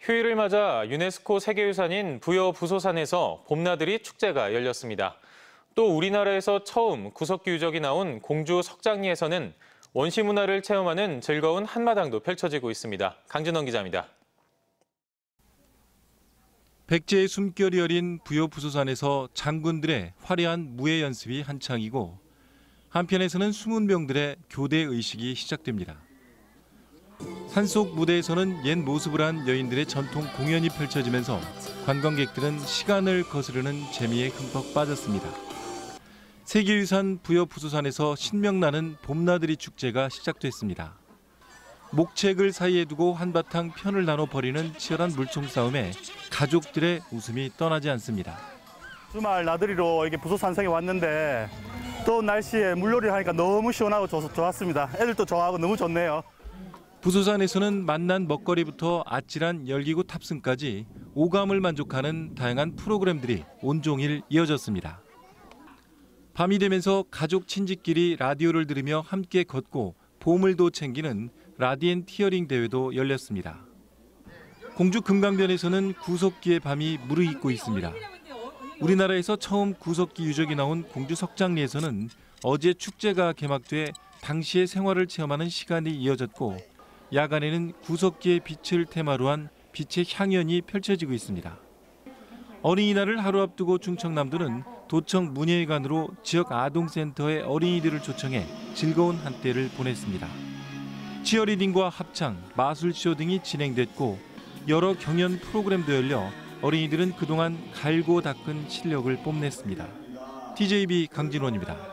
휴일을 맞아 유네스코 세계유산인 부여부소산에서 봄나들이 축제가 열렸습니다. 또 우리나라에서 처음 구석기 유적이 나온 공주 석장리에서는 원시 문화를 체험하는 즐거운 한마당도 펼쳐지고 있습니다. 강진원 기자입니다. 백제의 숨결이 어린 부여부소산에서 장군들의 화려한 무예 연습이 한창이고 한편에서는 숨은 병들의 교대 의식이 시작됩니다. 산속 무대에서는 옛 모습을 한 여인들의 전통 공연이 펼쳐지면서 관광객들은 시간을 거스르는 재미에 흠뻑 빠졌습니다. 세계유산 부여부소산에서 신명나는 봄나들이 축제가 시작됐습니다. 목책을 사이에 두고 한바탕 편을 나눠 벌이는 치열한 물총 싸움에 가족들의 웃음이 떠나지 않습니다. 주말 나들이로 이렇게 부소산성에 왔는데 또 날씨에 물놀이를 하니까 너무 시원하고 좋았습니다. 애들도 좋아하고 너무 좋네요. 부소산에서는 맛난 먹거리부터 아찔한 열기구 탑승까지 오감을 만족하는 다양한 프로그램들이 온종일 이어졌습니다. 밤이 되면서 가족 친지끼리 라디오를 들으며 함께 걷고 보물도 챙기는 라디앤 티어링 대회도 열렸습니다. 공주 금강변에서는 구석기의 밤이 무르익고 있습니다. 우리나라에서 처음 구석기 유적이 나온 공주 석장리에서는 어제 축제가 개막돼 당시의 생활을 체험하는 시간이 이어졌고 야간에는 구석기의 빛을 테마로 한 빛의 향연이 펼쳐지고 있습니다. 어린이날을 하루 앞두고 충청남도는 도청 문예회관으로 지역 아동센터의 어린이들을 초청해 즐거운 한때를 보냈습니다. 치어리딩과 합창, 마술쇼 등이 진행됐고 여러 경연 프로그램도 열려 어린이들은 그동안 갈고 닦은 실력을 뽐냈습니다. TJB 강진원입니다.